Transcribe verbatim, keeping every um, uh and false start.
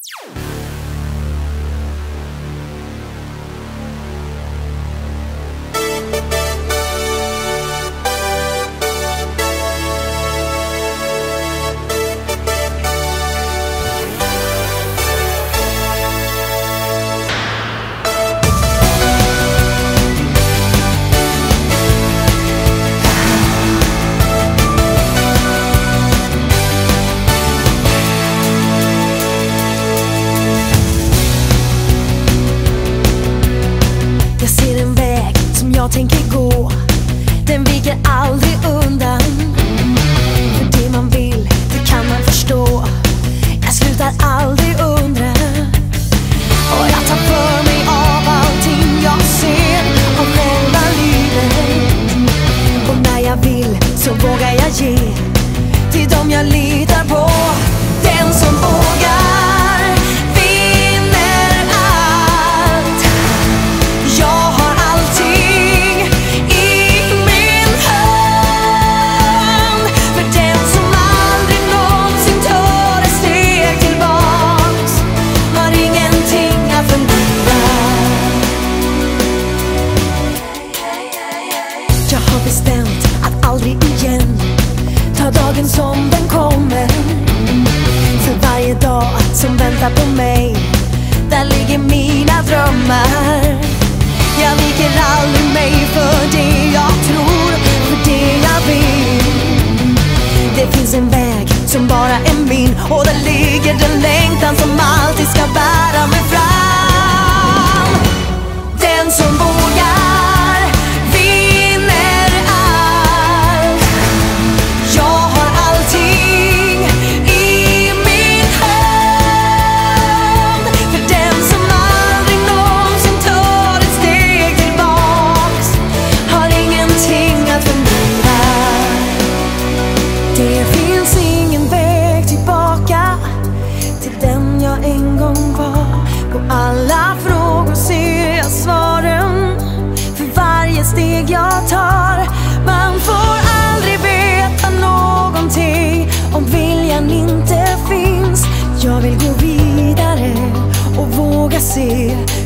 Jag tänker gå, den viker aldrig undan. För det man vill, det kan man förstå. Jag slutar aldrig undra. Och jag tar för mig av allting jag ser av själva livet. Och när jag vill så vågar jag ge till dem jag litar på. Den som vågar vinner allt. Jag har allting i min hand. För den som aldrig någonsin tar ett steg tillbaks har ingenting att förlora. Jag har bestämt att aldrig igen ta dagen som den kommer. För varje dag som väntar på mig, där ligger mina drömmar. Jag viker aldrig mig för det jag tror, för det jag vill. Det finns en väg som bara är min, och där ligger den längtan som alltid ska bära mig fram. Den som vågar vinner allt. Jag har allting i min hand. För den som aldrig någonsin tar ett steg tillbaks har ingenting att förlora. Det finns ingen väg tillbaka till den jag en gång var. På alla frågor ser jag svaren för varje steg jag tar. Man får aldrig veta någonting om viljan inte finns. Jag vill gå vidare och våga se